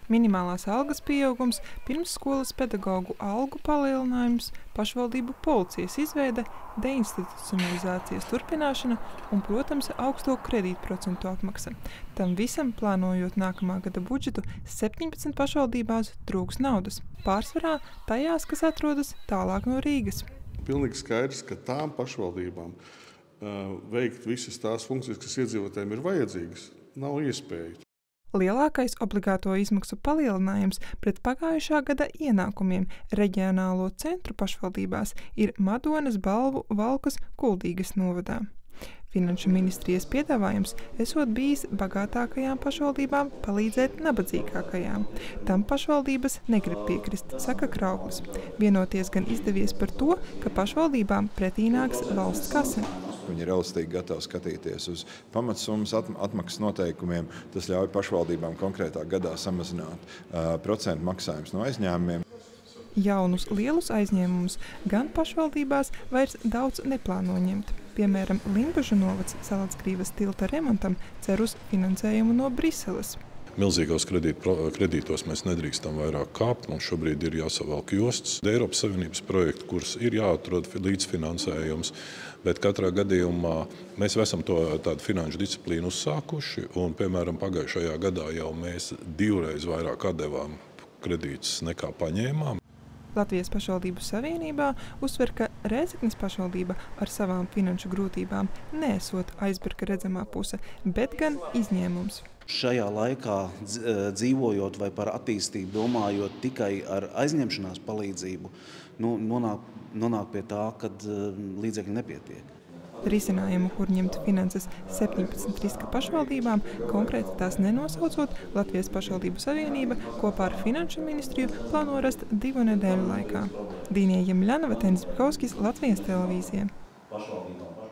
Minimālās algas pieaugums, pirmsskolas pedagogu algu palielinājums, pašvaldību policijas izveide, deinstitucionalizācijas turpināšana un, protams, augsto kredītprocentu apmaksa. Tam visam, plānojot nākamā gada budžetu, 17 pašvaldībās trūks naudas, pārsvarā tajās, kas atrodas tālāk no Rīgas. Pilnīgi skaidrs, ka tām pašvaldībām veikt visas tās funkcijas, kas iedzīvotājiem ir vajadzīgas, nav iespēja. Lielākais obligāto izmaksu palielinājums pret pagājušā gada ienākumiem reģionālo centru pašvaldībās ir Madonas, Balvu, Valkas, Kuldīgas novadā. Finanšu ministrijas piedāvājums esot bijis bagātākajām pašvaldībām palīdzēt nabadzīgākajām. Tam pašvaldības negrib piekrist, saka Krauklis. Vienoties gan izdevies par to, ka pašvaldībām pretī nāks valsts kase. Viņi ir elastīgi gatavi skatīties uz pamatsummas atmaksas noteikumiem. Tas ļauj pašvaldībām konkrētā gadā samazināt procentu maksājumus no aizņēmumiem. Jaunus lielus aizņēmumus gan pašvaldībās vairs daudz neplāno ņemt. Piemēram, Limbažu novads Salatsgrīvas tilta remontam cer uz finansējumu no Briseles. Milzīgos kredītos mēs nedrīkstam vairāk kāpt. Mums šobrīd ir jāsavalk jostas. Eiropas Savienības projekti, kurus ir jāatrod līdzfinansējums, bet katrā gadījumā mēs esam tādu finanšu disciplīnu uzsākuši. Un, piemēram, pagājušajā gadā jau mēs 2 reizes vairāk atdevām kredītus nekā paņēmām. Latvijas pašvaldību savienībā uzsver, ka Rēzeknes pašvaldība ar savām finanšu grūtībām neesot aizberga redzamā puse, bet gan izņēmums. Šajā laikā dzīvojot vai par attīstību domājot tikai ar aizņemšanās palīdzību, nonāk pie tā, kad līdzekļi nepietiek. Risinājumu, kur ņemt finanses 17 riska pašvaldībām, konkrēti tās nenosaucot, Latvijas pašvaldību savienība kopā ar Finanšu ministriju plāno rast 2 nedēļu laikā. Dīnija Jemļanova, Tenis Bikauskis, Latvijas televīzija.